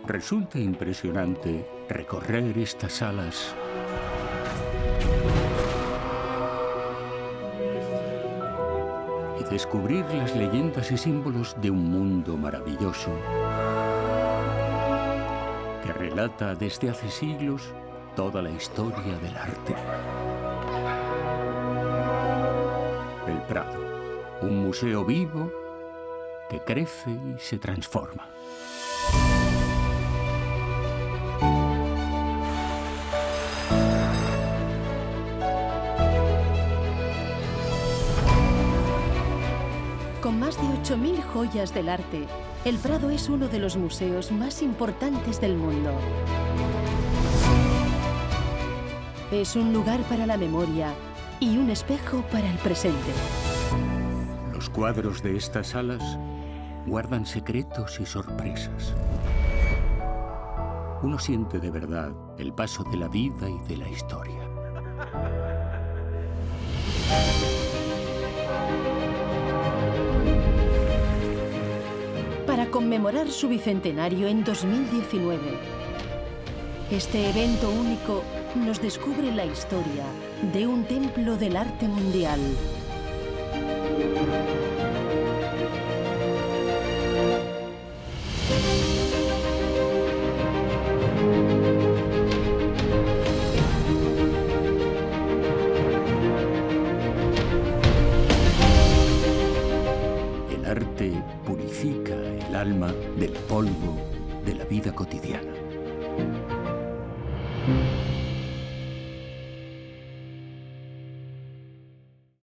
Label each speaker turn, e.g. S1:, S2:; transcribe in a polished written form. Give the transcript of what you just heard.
S1: Resulta impresionante recorrer estas salas y descubrir las leyendas y símbolos de un mundo maravilloso que relata desde hace siglos toda la historia del arte. El Prado, un museo vivo que crece y se transforma.
S2: Con más de 8.000 joyas del arte, el Prado es uno de los museos más importantes del mundo. Es un lugar para la memoria y un espejo para el presente.
S1: Los cuadros de estas salas guardan secretos y sorpresas. Uno siente de verdad el paso de la vida y de la historia.
S2: Para conmemorar su bicentenario en 2019, este evento único nos descubre la historia de un templo del arte mundial.
S1: El arte purifica el alma del polvo de la vida cotidiana.